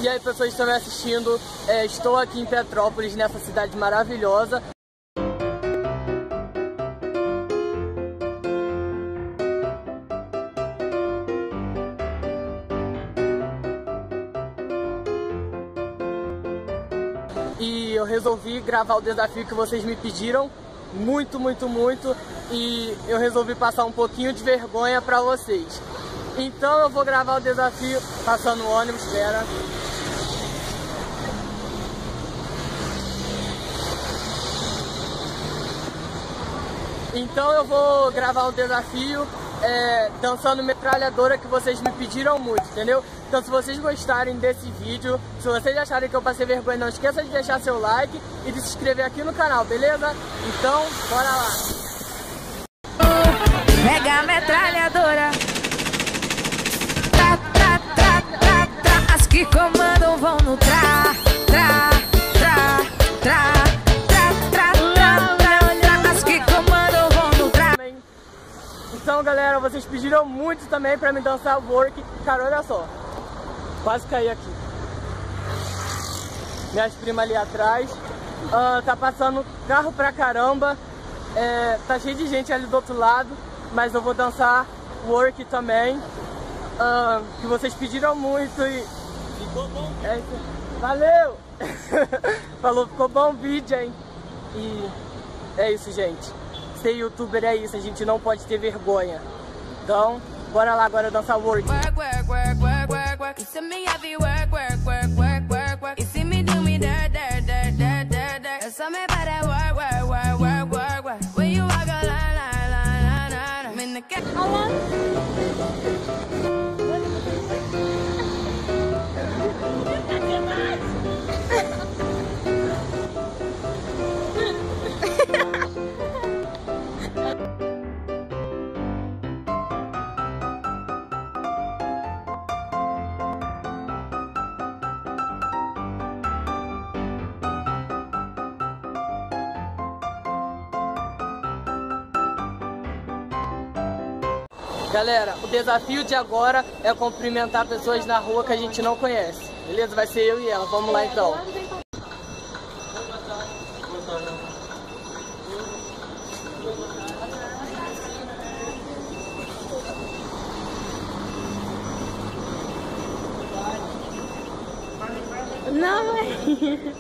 E aí, pessoas que estão me assistindo, estou aqui em Petrópolis, nessa cidade maravilhosa. E eu resolvi gravar o desafio que vocês me pediram, muito, muito, muito. E eu resolvi passar um pouquinho de vergonha pra vocês. Então eu vou gravar o desafio passando o ônibus, espera. Então eu vou gravar o desafio dançando metralhadora, que vocês me pediram muito, entendeu? Então se vocês gostarem desse vídeo, se vocês acharem que eu passei vergonha, não esqueça de deixar seu like e de se inscrever aqui no canal, beleza? Então, bora lá! Pega a metralhadora, tra, tra, tra, tra, tra. As que comandam vão no tra, tra, tra, tra, tra, tra, tra, tra. As que comandam vão no tra. Então galera, vocês pediram muito também pra me dançar work. Cara, olha só, quase caí aqui. Minhas primas ali atrás. Tá passando carro pra caramba. Tá cheio de gente ali do outro lado. Mas eu vou dançar work também, que vocês pediram muito e... Ficou bom. Valeu! Falou, ficou bom o vídeo, hein? E é isso, gente. Ser youtuber é isso, a gente não pode ter vergonha. Então, bora lá agora dançar work. Galera, o desafio de agora é cumprimentar pessoas na rua que a gente não conhece. Beleza? Vai ser eu e ela. Vamos lá então. Não, mãe.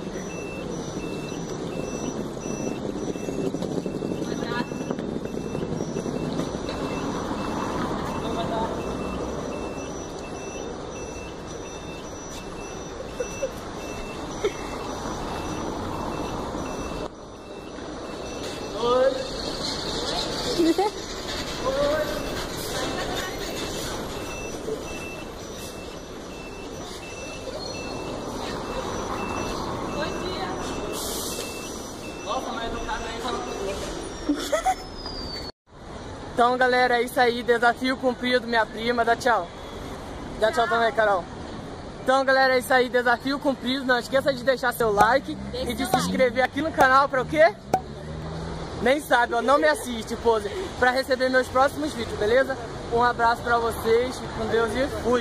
Então galera, é isso aí, desafio cumprido, minha prima, dá tchau. Dá tchau também, Carol. Então galera, é isso aí, desafio cumprido, não esqueça de deixar seu like e de se inscrever aqui no canal pra o quê? Nem sabe, ó, não me assiste, pose, pra receber meus próximos vídeos, beleza? Um abraço pra vocês, fique com Deus e fui!